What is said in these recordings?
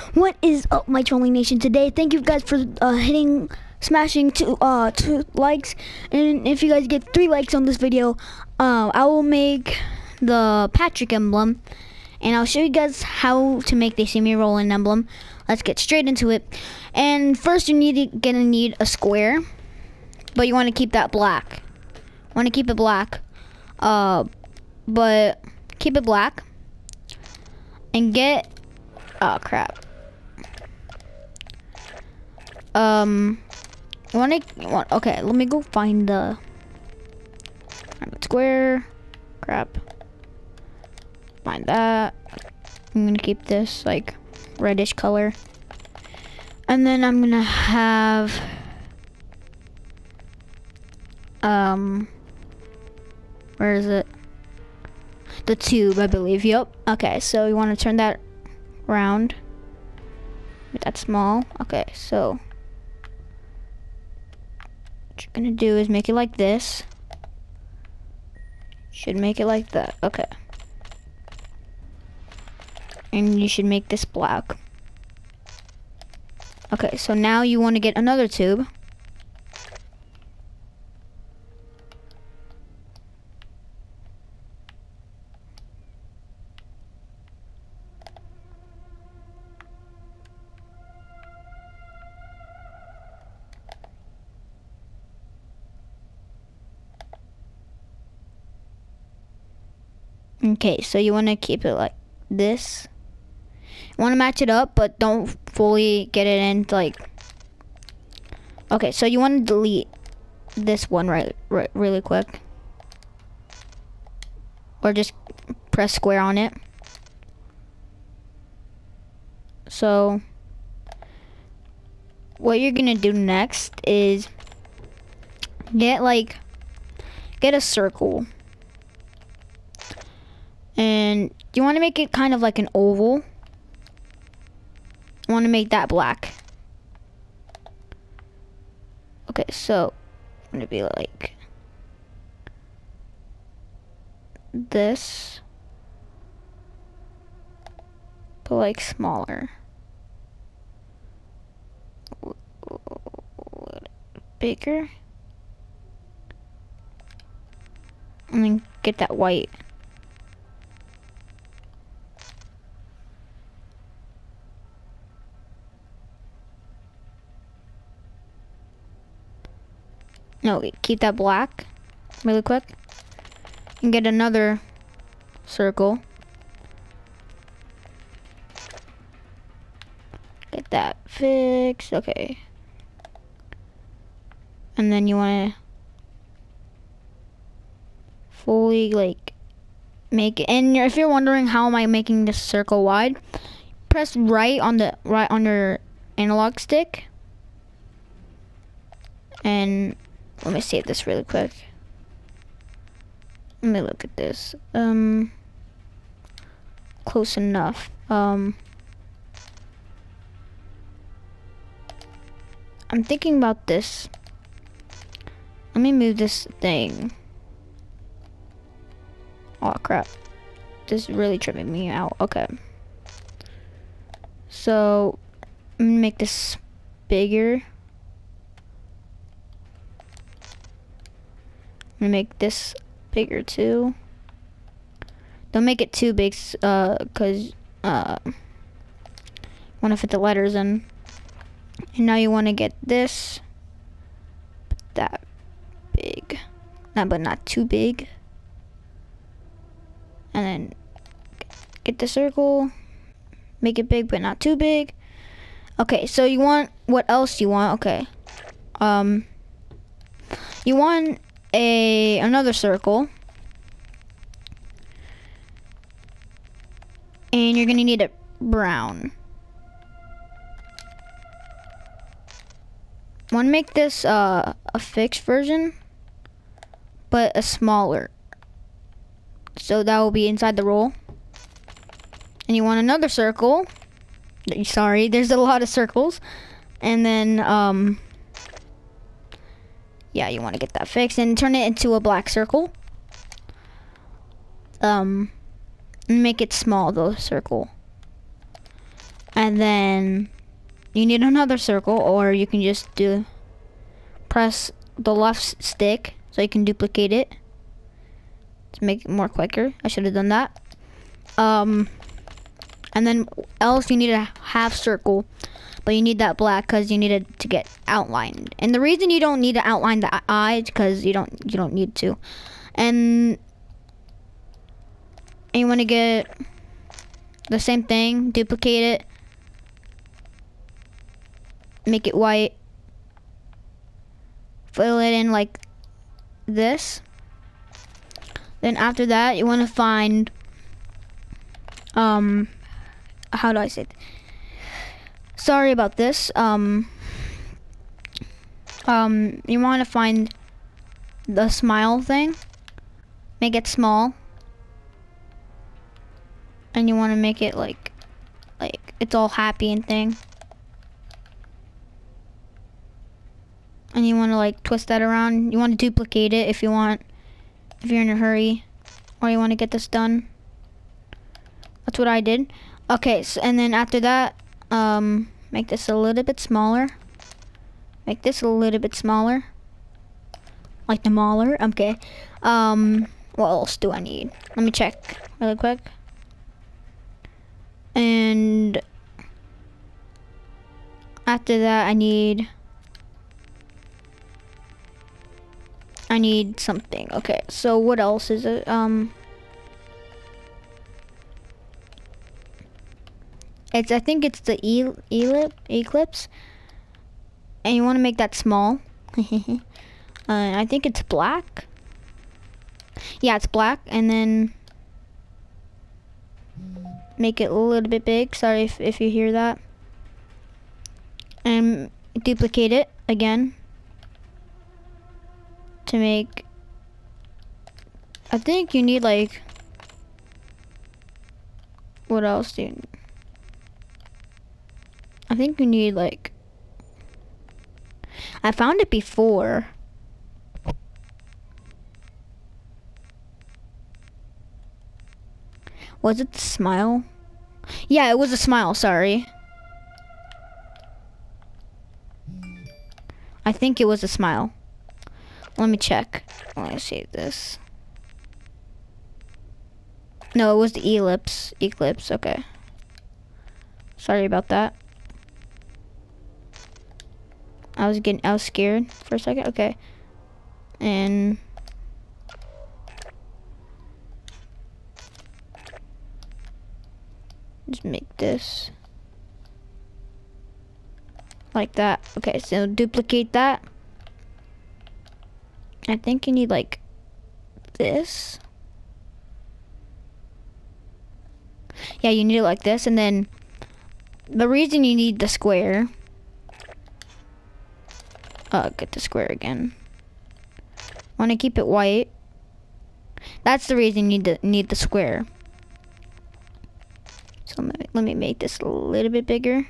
What is up, my trolling nation? Today, thank you guys for smashing two likes, and if you guys get 3 likes on this video, I will make the Patrick emblem, and I'll show you guys how to make the See Me Rollin' emblem. Let's get straight into it. And first, you're gonna need a square, but you want to keep that black. Want to keep it black, but keep it black, and get. Oh crap. Okay, let me go find the square. Crap. Find that. I'm gonna keep this like reddish color. And then I'm gonna have where is it? The tube, I believe. Yep. Okay, so you want to turn that round. Make that small. Okay, so what you're gonna do is make it like this. Should make it like that. Okay. And you should make this black. Okay, so now you want to get another tube. Okay, so you want to keep it like this. You want to match it up, but don't fully get it in like. Okay, so you want to delete this one really quick, or just press square on it. So what you're gonna do next is get a circle. And you want to make it kind of like an oval. You want to make that black. Okay, so I'm going to be like this, but like smaller. Bigger. And then get that white. No, keep that black really quick. And get another circle. Get that fixed. Okay. And then you want to fully like make it. And if you're wondering how am I making this circle wide, press right on your analog stick. And let me save this really quick. Let me look at this. Close enough. I'm thinking about this. Let me move this thing. Oh crap. This is really tripping me out. Okay. So I'm gonna make this bigger. I'm gonna make this bigger too. Don't make it too big, cause want to fit the letters in. And now you want to get this, that big, but not too big. And then get the circle, make it big but not too big. Okay, so you want, what else you want? Okay, you want another circle, and you're gonna need it brown. Want to make this a fixed version, but a smaller, so that will be inside the roll. And you want another circle. Sorry, there's a lot of circles. And then yeah, you want to get that fixed and turn it into a black circle. Make it small, the circle. And And then you need another circle, or you can just press the left stick so you can duplicate it to make it more quicker. I should have done that. And then else you need a half circle, but you need that black because you need it to get outlined. And the reason you don't need to outline the eyes because you don't need to. And you want to get the same thing, duplicate it, make it white, fill it in like this. Then after that, you want to find how do I say it? Sorry about this. You want to find the smile thing, make it small, and you want to make it like it's all happy and thing. And you want to like twist that around. You want to duplicate it if you're in a hurry or you want to get this done. That's what I did. Okay, so, and then after that, make this a little bit smaller. Make this a little bit smaller. Like the mauler. Okay. What else do I need? Let me check really quick. And after that, I need something. Okay, so what else is it? I think it's the ellipse, and you want to make that small. I think it's black. Yeah, it's black, and then make it a little bit big. Sorry if you hear that. And duplicate it again to make. I think you need like. What else do you need? I think you need like. I found it before. Was it the smile? Yeah, it was a smile, sorry. I think it was a smile. Let me check. Let me save this. No, it was the ellipse. Eclipse, okay. Sorry about that. I was scared for a second. Okay. And just make this like that. Okay, so duplicate that. I think you need like this. Yeah, you need it like this, and then the reason you need the square. Get the square again. Want to keep it white. That's the reason you need the square. So let me make this a little bit bigger.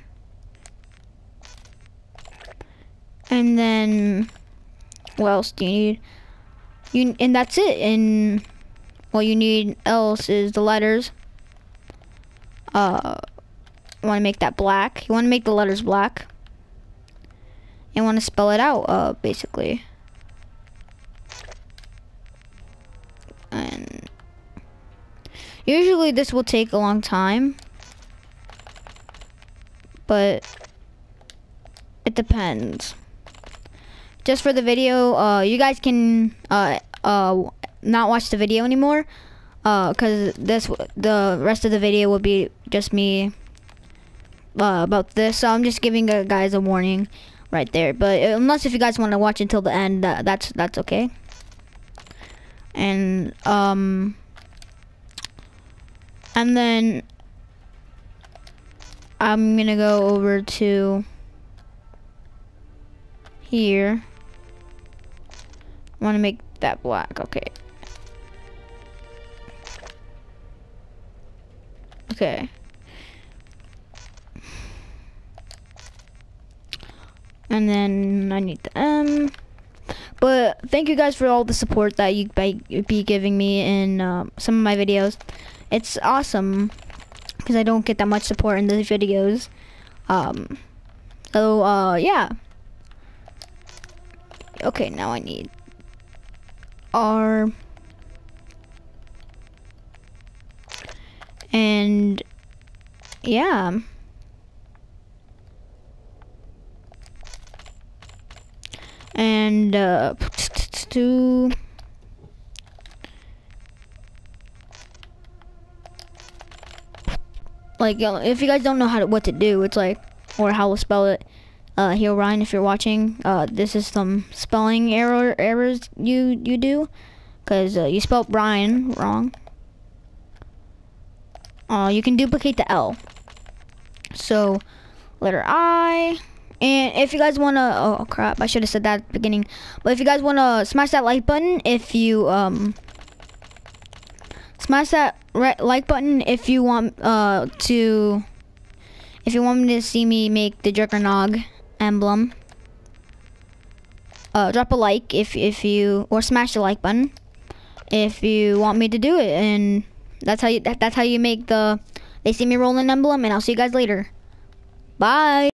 And then what else do you need? And that's it. And what you need else is the letters. You want to make that black. You want to make the letters black. You want to spell it out, basically. And usually this will take a long time, but it depends. Just for the video, you guys can not watch the video anymore, because the rest of the video will be just me about this. So I'm just giving you guys a warning right there. But unless if you guys want to watch until the end, that's okay. And then I'm gonna go over to here. I want to make that black. Okay. Okay. And then I need the M. But thank you guys for all the support that you be giving me in some of my videos. It's awesome because I don't get that much support in those videos. Yeah. Okay, now I need R. And yeah. And to like, if you guys don't know what to do, it's like, or how to spell it, Herobrine, if you're watching, this is some spelling errors you do, because you spelled Brian wrong. You can duplicate the L. So letter I. And if you guys wanna, oh crap, I should have said that at the beginning. But if you guys wanna smash that like button, if you smash that like button if you want me to see me make the Juggernog emblem. Drop a like if you, or smash the like button if you want me to do it, and that's how you make the They See Me Rolling emblem. And I'll see you guys later. Bye.